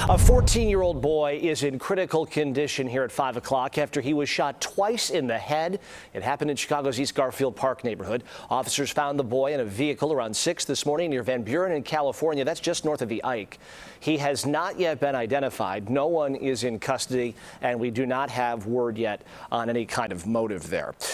A 14-year-old boy is in critical condition here at 5 o'clock after he was shot twice in the head. It happened in Chicago's East Garfield Park neighborhood. Officers found the boy in a vehicle around 6 this morning near Van Buren in California. That's just north of the Ike. He has not yet been identified. No one is in custody, and we do not have word yet on any kind of motive there.